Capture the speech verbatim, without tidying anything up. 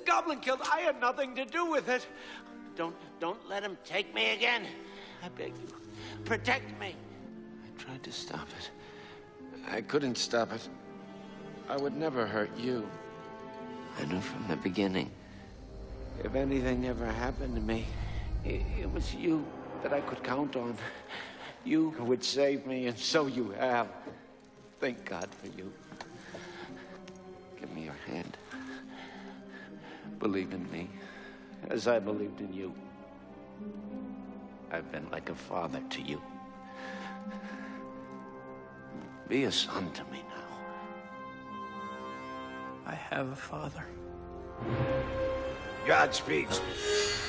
Goblin killed. I had nothing to do with it. Don't, don't let him take me again. I beg you. Protect me. I tried to stop it. I couldn't stop it. I would never hurt you. I knew from the beginning. If anything ever happened to me, it, it was you that I could count on. You would save me, and so you have. Thank God for you. Give me your hand. Believe in me, as I believed in you. I've been like a father to you. Be a son to me now. I have a father. Godspeed.